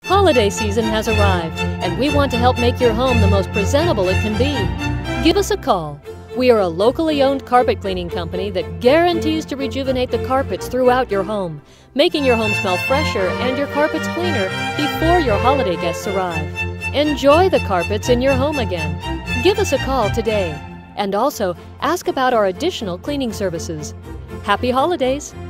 Holiday season has arrived, and we want to help make your home the most presentable it can be. Give us a call. We are a locally owned carpet cleaning company that guarantees to rejuvenate the carpets throughout your home, making your home smell fresher and your carpets cleaner before your holiday guests arrive. Enjoy the carpets in your home again. Give us a call today. And also, ask about our additional cleaning services. Happy holidays!